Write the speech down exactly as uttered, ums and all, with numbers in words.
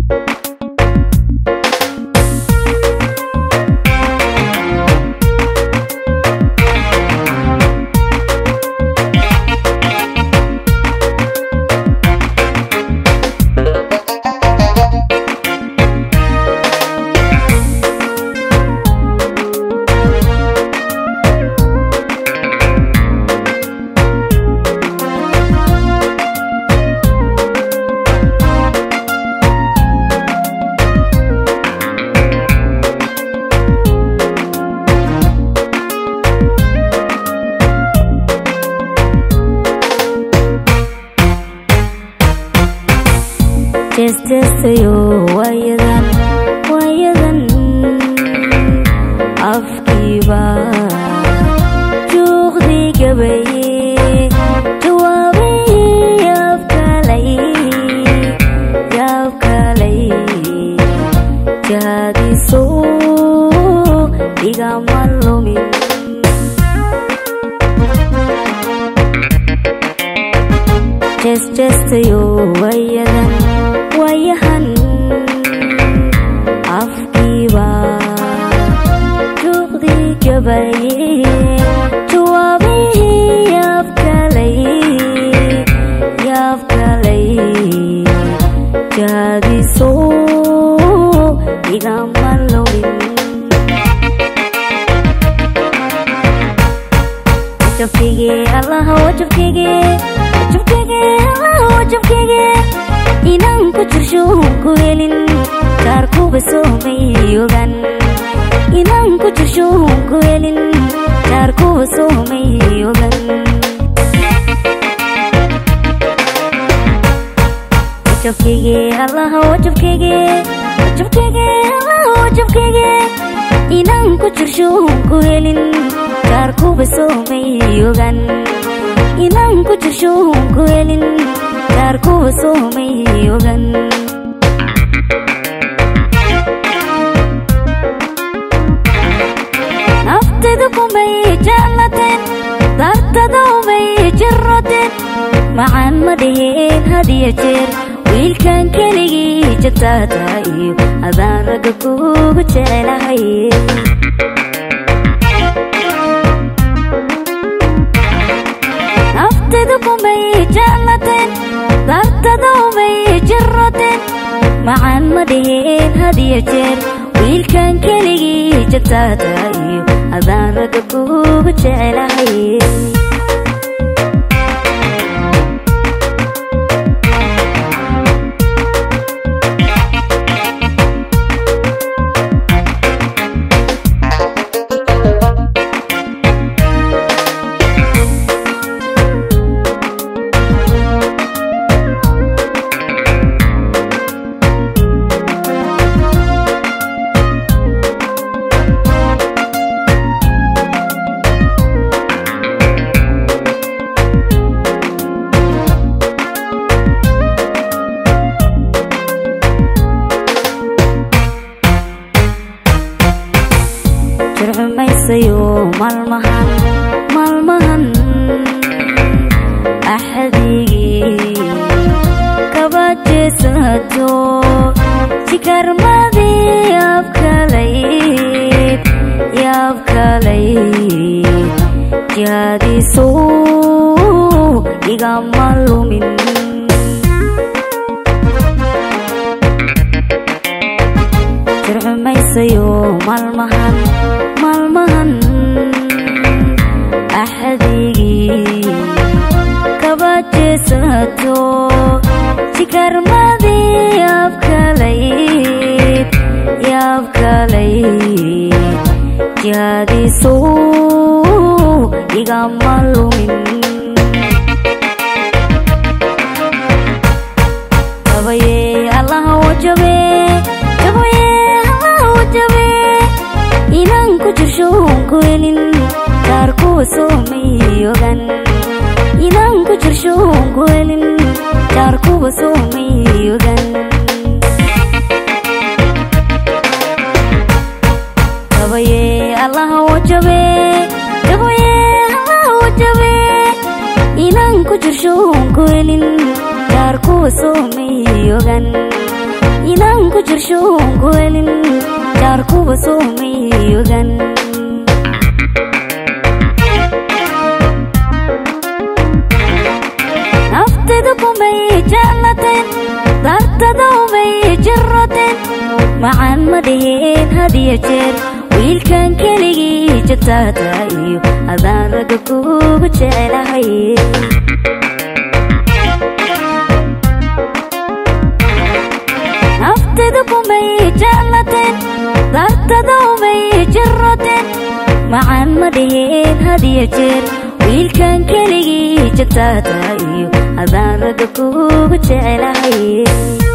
Just just you, why you then, why you then? Afkiba, jugdi gabaye, jawabi afkalay, afkalay, jadi so diga malumi. Just just you, why you then? Wayahan afkiba jugdi gabaye jawabi afkalay afkalay jadi so diga malumi wajabkige Allah wajabkige wajabkige Allah wajabkige inang ku jirsho ku helin kar ku basomay yogan inang ku jirsho ku helin kar ku basomay yogan wajabkige Allah wajabkige wajabkige Allah wajabkige inang ku jirsho ku helin kar ku basomay yogan inang ku jirsho ku helin kar ku basomay yogan naftadu kumay jalaten dartadu may jirraten macaan madihin hadiya jeer wiilkan keligii jataatayo adaan ragga kugu jecelahay naftadu kumay jalaten dartadu may jirraten macaan madihin hadiya jeer wiilkan keligii jataatayo adaan ragga kugu jecelahay jirmaysayo malmahan malmahan axadigi kabajesato jikarmadi afkalay afkalay jadi so iga malumin jirmaysayo malmahan malmahan axadigi kabajesato jikarmadi afkalay afkalay jadi so iga malumin jabaye Allah wajabe jabaye Allah wajabe inang ku jirsho ku helin kar ku basomay yogan inang ku jirsho ku helin kar ku basomay yogan jabaye Allah wajabe jabaye Allah wajabe inang ku jirsho ku helin kar ku basomay yogan inang جشون قولن جاركو بسومي يغن نفتدكم بي جالتين دارتدو بي جرتين مع المدين هدي جير ويل كان كلي جتاتايو هذا رقكو بجيلهاي نفتدكم بي جالتين دارتدو بي جرتين مع المدين هدي جير ويل كان كلي جتاتايو هذا رقكو بجيلهاي